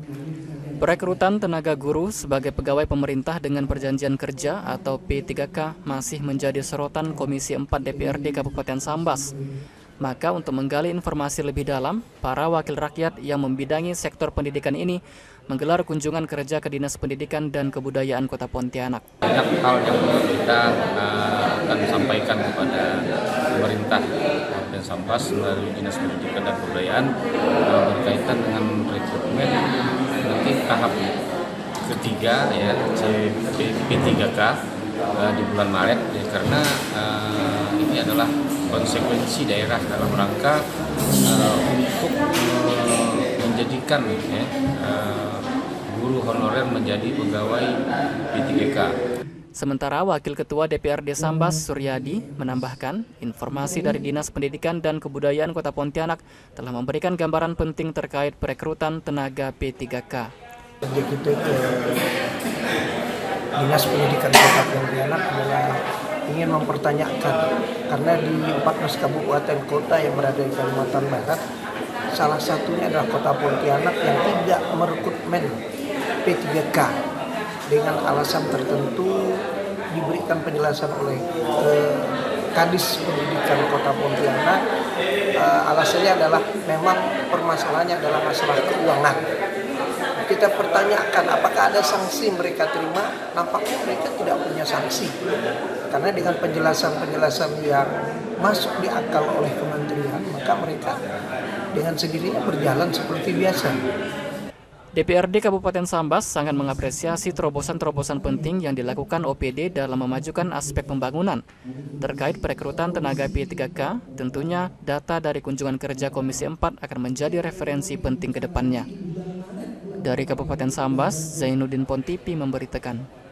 Perekrutan tenaga guru sebagai pegawai pemerintah dengan perjanjian kerja atau P3K masih menjadi sorotan Komisi 4 DPRD Kabupaten Sambas. Maka untuk menggali informasi lebih dalam, para wakil rakyat yang membidangi sektor pendidikan ini menggelar kunjungan kerja ke Dinas Pendidikan dan Kebudayaan Kota Pontianak. Banyak hal yang kita akan sampaikan kepada pemerintah Kabupaten Sambas melalui Dinas Pendidikan dan Kebudayaan berkaitan dengan rekrutmen nanti tahap ketiga ya P3K di bulan Maret ya, karena ini adalah konsekuensi daerah dalam rangka untuk menjadikan ya, guru honorer menjadi pegawai P3K. Sementara Wakil Ketua DPRD Sambas, Suryadi, menambahkan informasi dari Dinas Pendidikan dan Kebudayaan Kota Pontianak telah memberikan gambaran penting terkait perekrutan tenaga P3K. Jadi kita ke Dinas Pendidikan Kota Pontianak adalah ingin mempertanyakan, karena di 14 kabupaten kota yang berada di Kalimantan Barat, salah satunya adalah Kota Pontianak yang tidak merekrutmen P3K dengan alasan tertentu. Diberikan penjelasan oleh Kadis Pendidikan Kota Pontianak, alasannya adalah memang permasalahannya adalah masalah keuangan. Kita pertanyakan apakah ada sanksi mereka terima, nampaknya mereka tidak punya sanksi. Karena dengan penjelasan-penjelasan yang masuk di akal oleh kementerian, maka mereka dengan sendirinya berjalan seperti biasa. DPRD Kabupaten Sambas sangat mengapresiasi terobosan-terobosan penting yang dilakukan OPD dalam memajukan aspek pembangunan. Terkait perekrutan tenaga P3K, tentunya data dari kunjungan kerja Komisi 4 akan menjadi referensi penting ke depannya. Dari Kabupaten Sambas, Zainuddin Pontipi memberitakan.